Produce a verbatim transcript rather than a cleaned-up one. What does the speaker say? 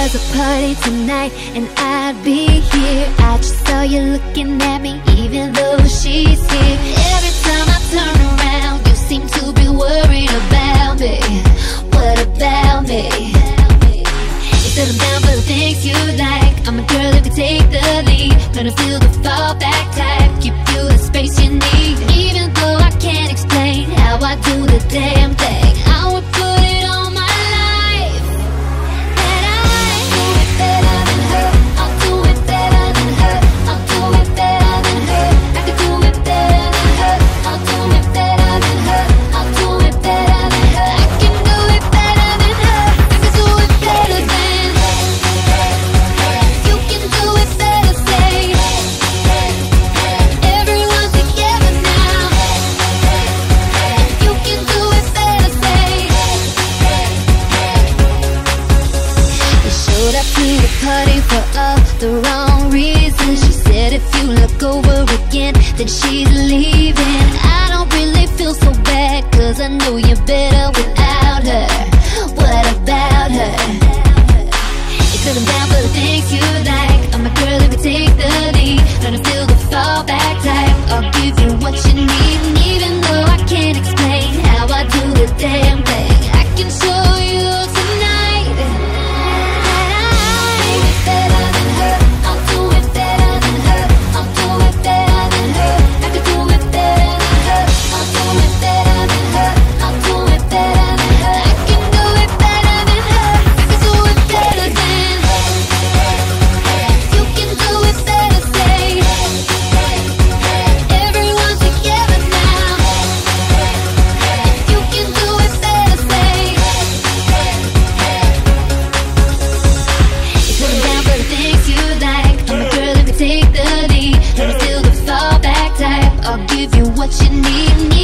there's a party tonight and I'd be here. I just saw you looking at me even though she's here. Every time I turn around, you seem to be worried about me. What about me? You said I'm down for the things you like. I'm a girl if you take the lead. Gonna feel the fall back type, give you the space you need. Even though I can't explain how I do the damn thing, I would put it on my life that I do it better than her. I'll do it better than her. I'll do it better than her. I could do it better than her. I'll do it better than her. I'll do it better than her. I can do it better than her. I can do it better than her. You can do it better, say. Everyone's together now. You can do it better, say. You showed up to the party for all the wrong reasons. She said if you look over again, then she's leaving. I don't really feel so bad, cause I know you're better without her. What about her? You said I'm down for the things you like. I'm a girl if you take the lead. Gonna feel the fall back type. I'll give you what you need. And even though I can't explain how I do the damn thing, I can show you tonight that I do it better than her. I'll do it better than her. I'll do it better than her. I could do it better than her. I'll do it better than her. I'll do it better than her. I can do it better than her. I can do it better than her. You can do it better, say. Everyone's together now. You can do it better, say. You said I'm down for the things you like. I'm a girl if you take the lead. Gonna feel the fall back type. I'll give you what you need.